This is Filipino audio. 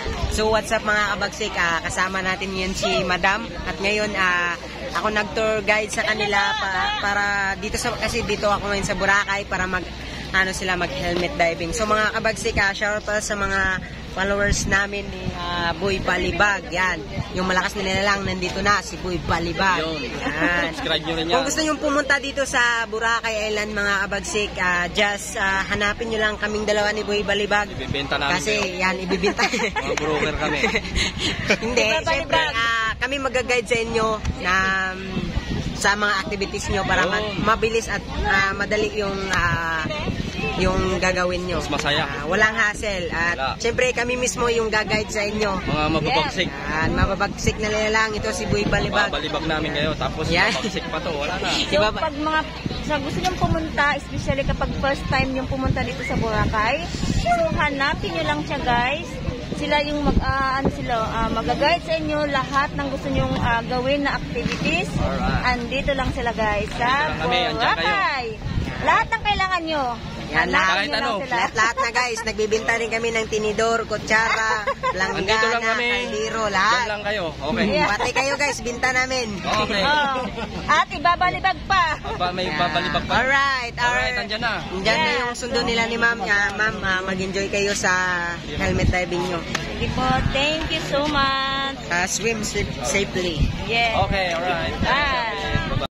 So what's up mga kabagsik, kasama natin yan si Madam at ngayon ako nag-tour guide sa kanila para dito kasi dito ako ngayon sa Boracay para mag helmet diving. So mga kabagsik, shout out sa mga followers namin ni Boy Balibag. Yan, yung malakas na nilalang nandito na si Boy Balibag. Yan. Subscribe nyo rin yan. Kung gusto nyo pumunta dito sa Boracay Island mga kabagsik, just hanapin nyo lang kaming dalawa ni Boy Balibag. Ibibenta namin kasi kayo. yan, ibibenta. Mga broker kami. Hindi, syempre kami mag-guide sa inyo na sa mga activities nyo para mabilis at madali yung gagawin nyo. Mas masaya. Walang hassle. At syempre kami mismo yung gag-guide sa inyo. Mga mababagsik. Mababagsik na nilalang. Ito si Boy Balibag. Mabalibag namin kayo. Tapos mababagsik pa to. Wala na. So pag mga sa gusto niyong pumunta, especially kapag first time niyong pumunta dito sa Boracay, so hanapin niyo lang siya guys. Sila yung mag-guide sa inyo lahat ng gusto niyong gawin na activities. Andito lang sila guys sa Boracay. Lahat ng kailangan nyo. Yan, lahat na guys. Nagbibinta rin kami ng tinidor, kutsara, langgana, kaldero, lahat. Diyan lang kayo. Okay. Pati kayo guys, binta namin. Okay. At ibabalibag pa. May babalibag pa. Alright. Andyan na. Andyan na yung sundo nila ni ma'am. Ma'am, mag-enjoy kayo sa helmet diving nyo. Sige po, thank you so much. Swim safely. Yes. Okay, alright. Bye.